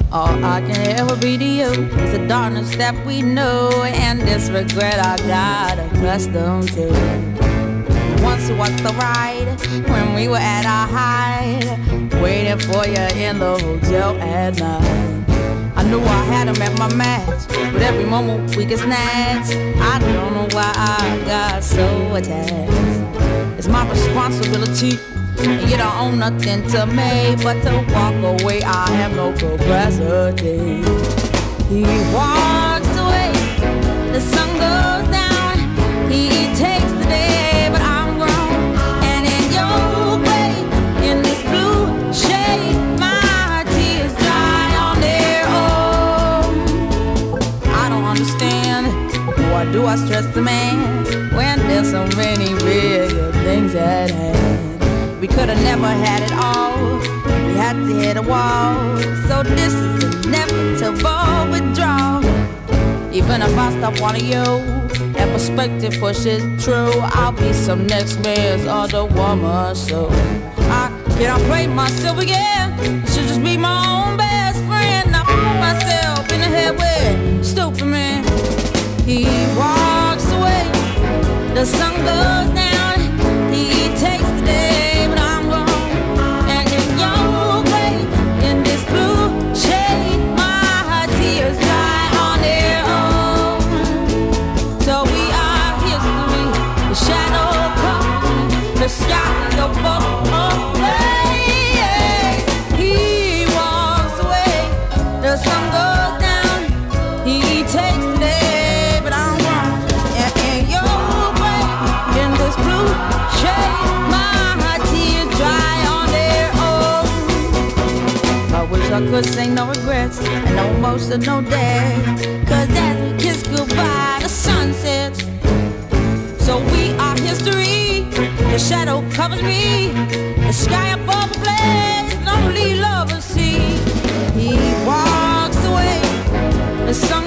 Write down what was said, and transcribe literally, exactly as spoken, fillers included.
All I can ever be to you is the darkness that we know, and this regret I got accustomed to. Once was the ride when we were at our height, waiting for you in the hotel at night. I knew I had him at my match, but every moment we get snatched. I don't know why I got so attached. It's my responsibility, and you don't own nothing to me but to walk away. I have no capacity. He walks away, the sun goes down. He takes the day, but I'm grown. And in your way, in this blue shade, my tears dry on their own. I don't understand, why do I stress the man when there's so many bigger things at hand? We could've never had it all, we had to hit a wall. So this is inevitable withdrawal. Even if I stop wanting you, that perspective pushes true. I'll be some next man's other woman, so I cannot play myself again. I should just be my own best friend. I put myself in the head with stupid man. He walks away, the sun goes down. He takes the day, but I'm gone. And in your way, in this blue shade, my tears dry on their own. So we are history, the shadow comes, the sky above away. He walks away, the sun goes down. He takes the day, but I'm gone. And in your way, in this blue shade, my tears dry on their own. I wish I could say no regrets and no emotional day, cause as we kiss goodbye, the sun sets. So we are history, the shadow covers me, the sky above the place, lonely lovers see. He walks away, the sun